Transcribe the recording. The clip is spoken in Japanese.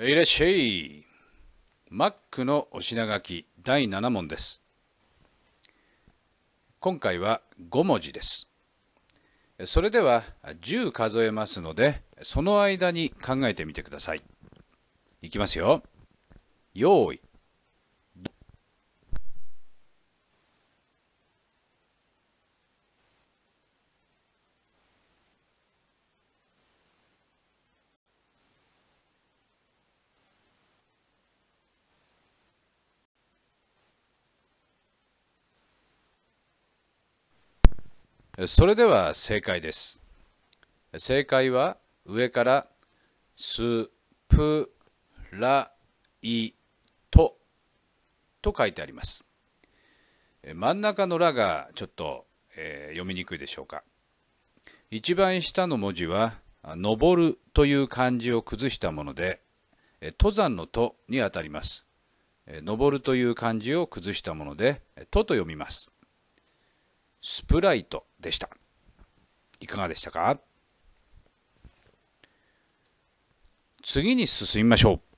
いらっしゃい。マックのお品書き第7問です。今回は5文字です。それでは10数えますので、その間に考えてみてください。いきますよ。用意。それでは正解です。正解は上からスプライトと書いてあります。真ん中のラがちょっと、読みにくいでしょうか。一番下の文字は登るという漢字を崩したもので、登山のとにあたります。登るという漢字を崩したもので、とと読みます。スプライトでした。いかがでしたか？次に進みましょう。